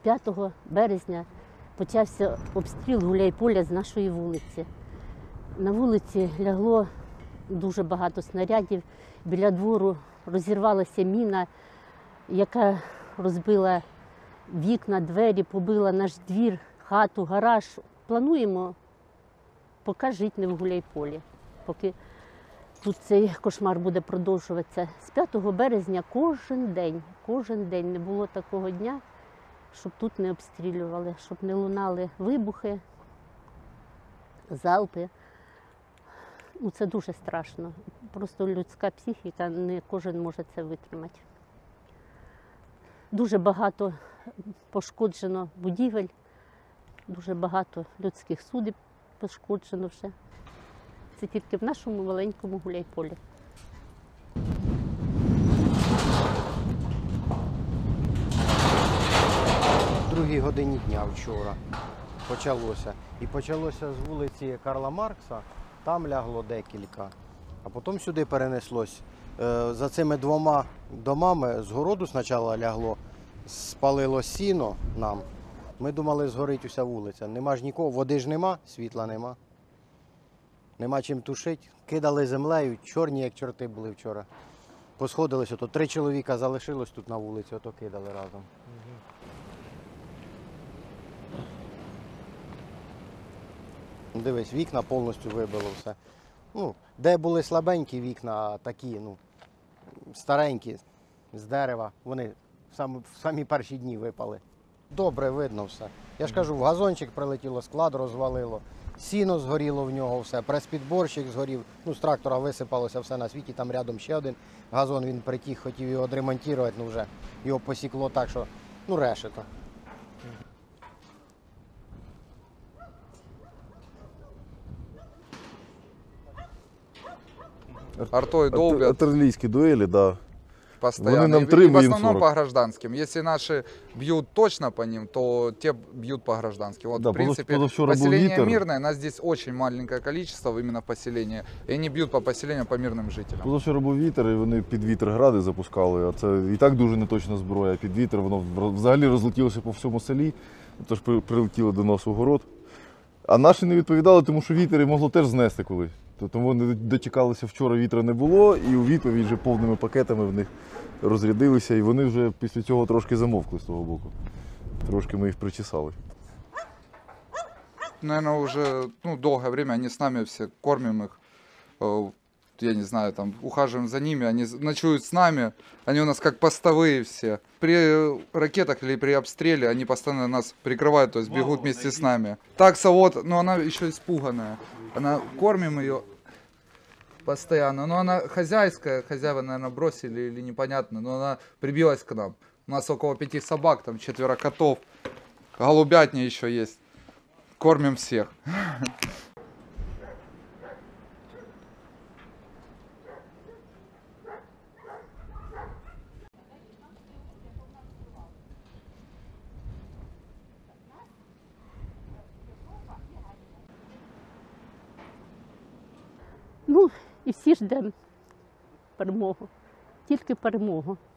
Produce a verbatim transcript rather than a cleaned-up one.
п'ятого березня почався обстріл Гуляйполя з нашої вулиці. На вулиці лягло дуже багато снарядів. Біля двору розірвалася міна, яка розбила вікна, двері, побила наш двір, хату, гараж. Плануємо поки жити не в Гуляйполі, поки тут цей кошмар буде продовжуватися. З п'ятого березня кожен день, кожен день не було такого дня, щоб тут не обстрілювали, щоб не лунали вибухи, залпи. Ну, це дуже страшно. Просто людська психіка, не кожен може це витримати. Дуже багато пошкоджено будівель, дуже багато людських судеб пошкоджено вже. Це тільки в нашому маленькому Гуляйполі. В другій годині дня вчора почалося. І почалося з вулиці Карла Маркса, там лягло декілька, а потім сюди перенеслось. За цими двома домами з городу спочатку лягло, спалило сіно нам. Ми думали, згорить уся вулиця. Нема ж нікого, води ж нема, світла нема. Нема чим тушити. Кидали землею, чорні, як чорти були вчора. Посходилися, то три чоловіка залишилось тут на вулиці, ото кидали разом. Дивись, вікна повністю вибило все. Ну, де були слабенькі вікна, такі, ну, старенькі, з дерева, вони в самі, в самі перші дні випали. Добре видно все. Я ж кажу, в газончик прилетіло, склад розвалило, сіно згоріло в нього все, прес-підборщик згорів, ну, з трактора висипалося все на світі, там рядом ще один газон, він притіг, хотів його відремонтувати, ну вже його посікло так, що, ну, решето. Артой долбят. Артиллерийские дуэли, да. Постоянно. нам И, три, и в мы им основном сорок. по гражданским. Если наши бьют точно по ним, то те бьют по гражданским. Вот, Да, в принципе, позавчера был поселение Витер. мирное, нас здесь очень маленькое количество именно в поселении. И они бьют по поселению, по мирным жителям. Позавчора був вітер, і вони під вітер гради запускали, а це і так дуже неточна зброя. Під вітер воно взагалі розлетілося по всьому селі, тож при- прилетіло до нас у город. А наші не відповідали, тому що вітер і могло теж знести колись. То- Тому вони дочекалися, вчора вітра не було, і у відповідь вже повними пакетами в них розрядилися, і вони вже після цього трошки замовкли з того боку. Трошки ми їх причесали. Наверное, уже ну, долгое время они с нами все, кормим их. Э, Я не знаю, там ухаживаем за ними, они ночуют с нами, они у нас как постовые все. При ракетах или при обстреле они постоянно нас прикрывают, то есть бегут вместе с нами. Такса вот, но она еще испуганная. Она, кормим ее постоянно, но она хозяйская, хозяева, наверное, бросили или непонятно, но она прибилась к нам. У нас около пяти собак, там четверо котов, голубятня еще есть. Кормим всех. Ну, і всі ждемо перемогу, тільки перемогу.